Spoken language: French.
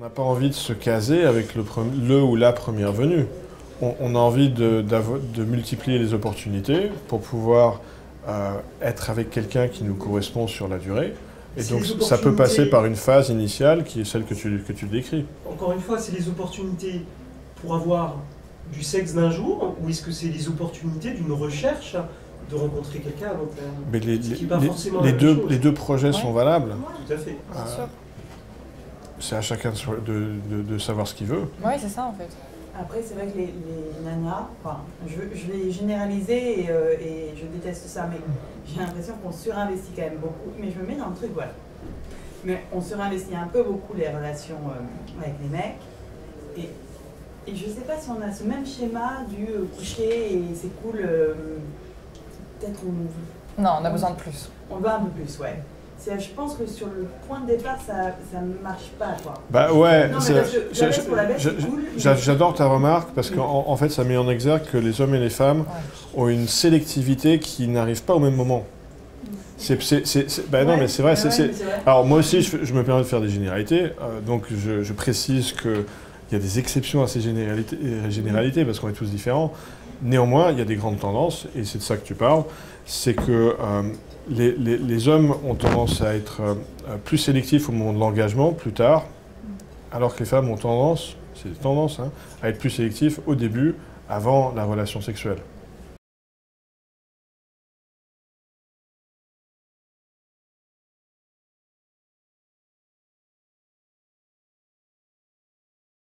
n'a pas envie de se caser avec le ou la première venue. On a envie de multiplier les opportunités pour pouvoir être avec quelqu'un qui nous correspond sur la durée. Et donc ça peut passer par une phase initiale qui est celle que tu décris. Encore une fois, c'est les opportunités pour avoir du sexe d'un jour, ou est-ce que c'est les opportunités d'une recherche de rencontrer quelqu'un à long terme? Mais les deux projets sont valables. Tout à fait. Bien sûr. C'est à chacun de savoir ce qu'il veut. Oui, c'est ça en fait. Après, c'est vrai que les nanas, enfin, je vais généraliser et je déteste ça, mais j'ai l'impression qu'on surinvestit quand même beaucoup. Mais je me mets dans le truc, voilà. Mais on surinvestit un peu beaucoup les relations avec les mecs. Et je sais pas si on a ce même schéma du coucher et c'est cool. Peut-être on... Non, on a besoin de plus. On veut un peu plus, ouais. Je pense que sur le point de départ, ça ne marche pas, quoi. Bah ouais, j'adore ta remarque parce qu'en fait, ça met en exergue que les hommes et les femmes ont une sélectivité qui n'arrive pas au même moment. Non, mais c'est vrai. Alors moi aussi, je me permets de faire des généralités, donc je précise qu'il y a des exceptions à ces généralités parce qu'on est tous différents. Néanmoins, il y a des grandes tendances, et c'est de ça que tu parles, c'est que les hommes ont tendance à être plus sélectifs au moment de l'engagement, plus tard, alors que les femmes ont tendance, c'est des tendances, à être plus sélectifs au début, avant la relation sexuelle.